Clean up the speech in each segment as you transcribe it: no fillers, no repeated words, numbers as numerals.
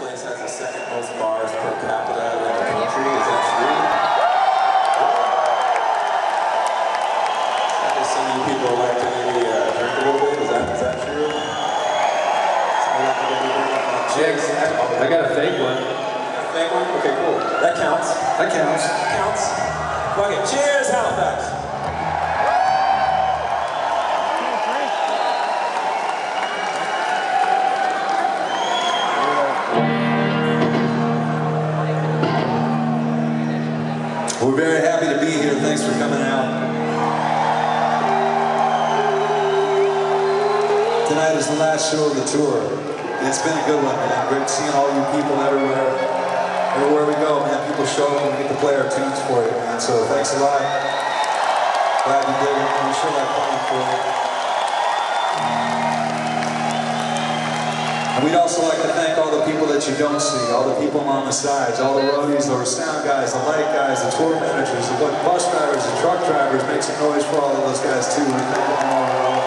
place has the second most bars per capita in the country. Is that true? I guess some of you people like to maybe drink a little bit. Is that true? Somebody like to maybe drink like that? Jigs. I got a fake one. Fake one? Okay, cool. That counts. That counts. Counts. Fuck it. Cheers, Halifax. We're very happy to be here. Thanks for coming out. Tonight is the last show of the tour. And it's been a good one, man. Great seeing all you people everywhere. Everywhere we go, man, people show up and we get to play our tunes for you, man. So thanks a lot. Glad you did it. I'm sure I'm playing for you. And we'd also like to thank all the people that you don't see, all the people on the sides, all the roadies, the sound guys, the light guys, the tour managers, the bus drivers, the truck drivers. Make some noise for all of those guys too. We thank them all.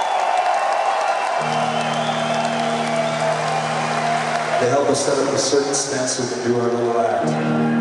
They help us set up a certain stance so we can do our little act.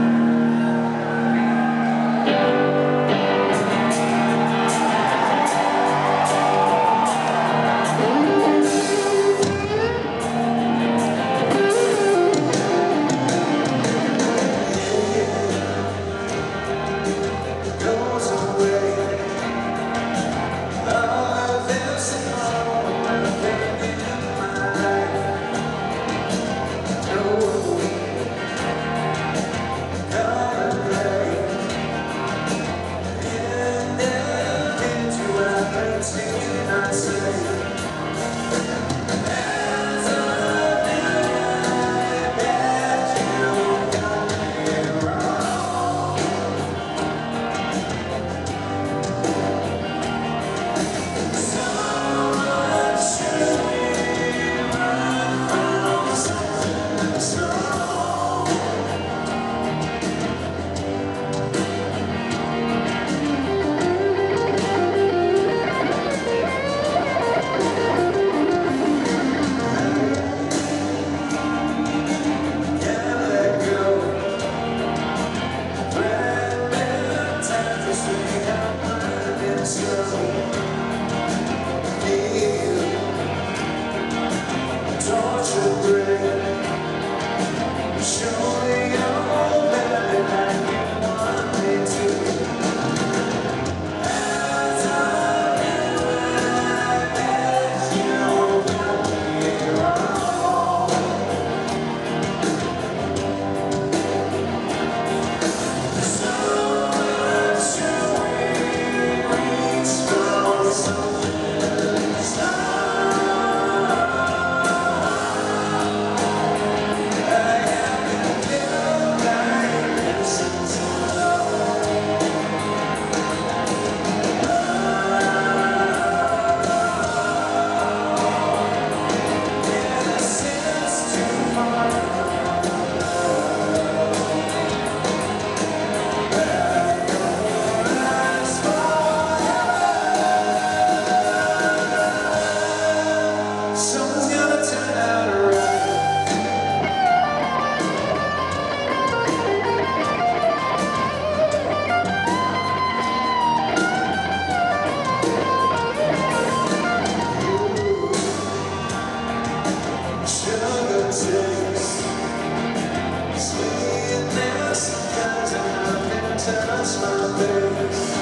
Touch my face.